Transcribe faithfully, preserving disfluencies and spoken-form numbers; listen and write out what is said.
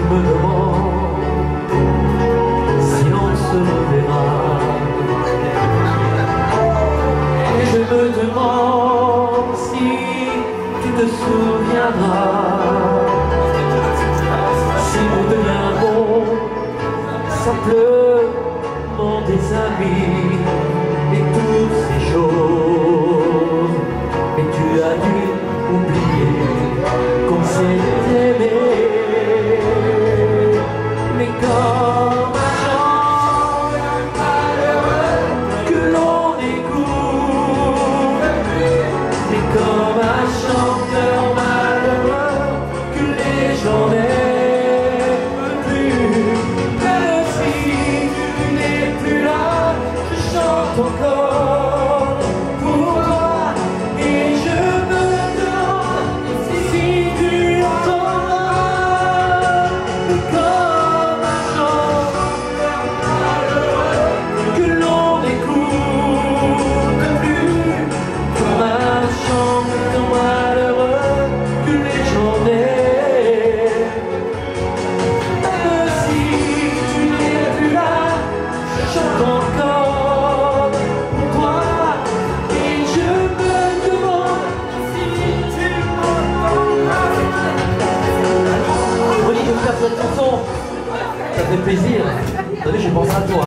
me demande si on se reverra. Et je me demande si tu te souviendras, si nous deviendrons simplement des amis et toutes ces choses. Mais tu as dû oublier qu'on s'est aimé. Mais comme un chant malheureux que l'on écoute, mais comme un chanteur malheureux que les gens n'aiment plus. Même si tu n'es plus là, je chante encore pour toi. Et je me demande si tu entends, mais comme un chanteur malheureux que l'on n'écoute plus, comme un chanteur malheureux que les gens n'aiment. Même si tu n'es plus là, je chante encore pour toi. Et je me demande si tu m'entends. Oli, je vais faire cette chanson, ça fait plaisir. Vous savez, j'ai pensé à toi.